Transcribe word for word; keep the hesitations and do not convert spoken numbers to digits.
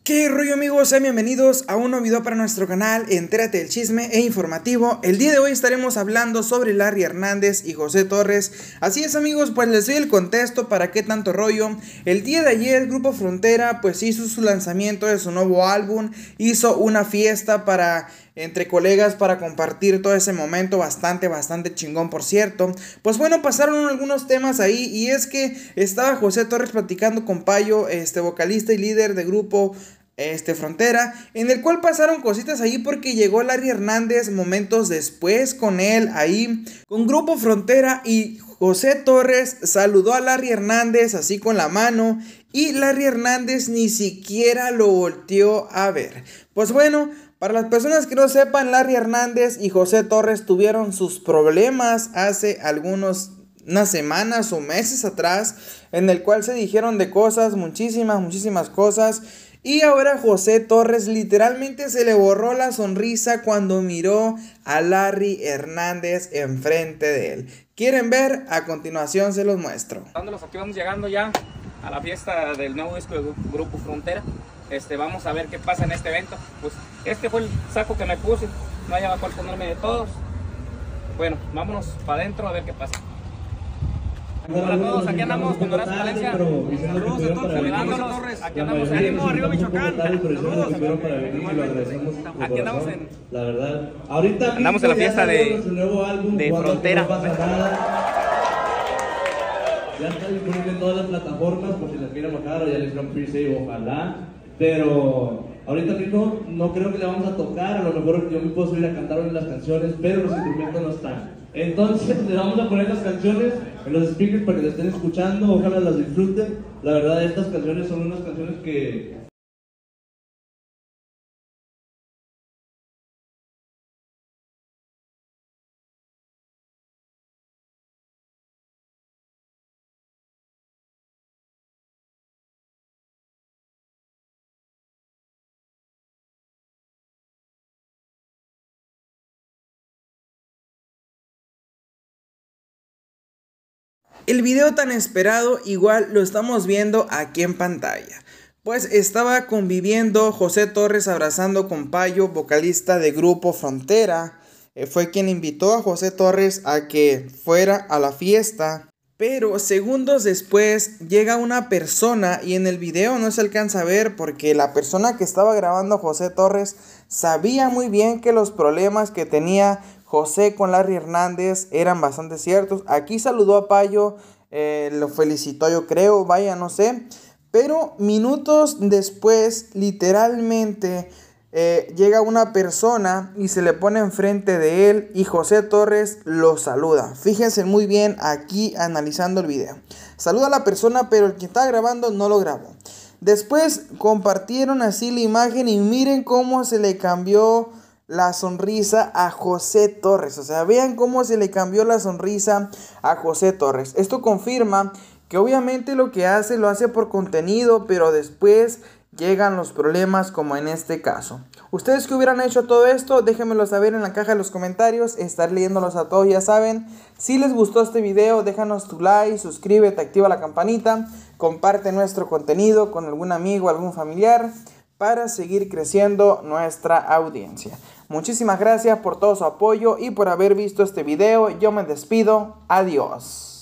¿Qué rollo, amigos? Sean bienvenidos a un nuevo video para nuestro canal Entérate del Chisme e Informativo. El día de hoy estaremos hablando sobre Larry Hernández y José Torres. Así es, amigos, pues les doy el contexto para qué tanto rollo. El día de ayer Grupo Frontera pues hizo su lanzamiento de su nuevo álbum. Hizo una fiesta para... entre colegas para compartir todo ese momento bastante, bastante chingón, por cierto. Pues bueno, pasaron algunos temas ahí, y es que estaba José Torres platicando con Payo, este vocalista y líder de Grupo este, Frontera, en el cual pasaron cositas ahí porque llegó Larry Hernández momentos después con él ahí, con Grupo Frontera, y José Torres saludó a Larry Hernández así con la mano, y Larry Hernández ni siquiera lo volteó a ver. Pues bueno, para las personas que no sepan, Larry Hernández y José Torres tuvieron sus problemas hace algunos, unas semanas o meses atrás, en el cual se dijeron de cosas, muchísimas, muchísimas cosas. Y ahora José Torres literalmente se le borró la sonrisa cuando miró a Larry Hernández enfrente de él. ¿Quieren ver? A continuación se los muestro. Aquí vamos llegando ya a la fiesta del nuevo disco de Grupo Frontera. Este, vamos a ver qué pasa en este evento. Pues este fue el saco que me puse, no hallaba cuál ponerme de todos. Bueno, vámonos para adentro a ver qué pasa. Hola a todos, aquí andamos con Horacio Valencia. Saludos a todos, saludándonos. Aquí andamos en arriba Michoacán. Saludos. Aquí andamos en la verdad. Ahorita andamos en la fiesta de, de Frontera. Ya está disponible en todas las plataformas por si las quieren bajar o ya les hicieron pre-save, ojalá. Pero ahorita mismo no creo que le vamos a tocar, a lo mejor yo me puedo subir a cantar una de las canciones, pero los instrumentos no están. Entonces le vamos a poner las canciones en los speakers para que las estén escuchando, ojalá las disfruten. La verdad, estas canciones son unas canciones que... El video tan esperado igual lo estamos viendo aquí en pantalla. Pues estaba conviviendo José Torres abrazando con Payo, vocalista de Grupo Frontera. Eh, fue quien invitó a José Torres a que fuera a la fiesta. Pero segundos después llega una persona, y en el video no se alcanza a ver porque la persona que estaba grabando a José Torres sabía muy bien que los problemas que tenía José con Larry Hernández eran bastante ciertos. Aquí saludó a Payo, eh, lo felicitó, yo creo, vaya, no sé. Pero minutos después, literalmente, eh, llega una persona y se le pone enfrente de él y José Torres lo saluda. Fíjense muy bien aquí analizando el video. Saluda a la persona, pero el que está grabando no lo grabó. Después compartieron así la imagen y miren cómo se le cambió la sonrisa a José Torres. O sea, vean cómo se le cambió la sonrisa a José Torres. Esto confirma que obviamente lo que hace lo hace por contenido, pero después llegan los problemas, como en este caso. ¿Ustedes qué hubieran hecho todo esto? Déjenmelo saber en la caja de los comentarios. Estaré leyéndolos a todos, ya saben. Si les gustó este video, déjanos tu like, suscríbete, activa la campanita, comparte nuestro contenido con algún amigo, algún familiar, para seguir creciendo nuestra audiencia. Muchísimas gracias por todo su apoyo y por haber visto este video. Yo me despido. Adiós.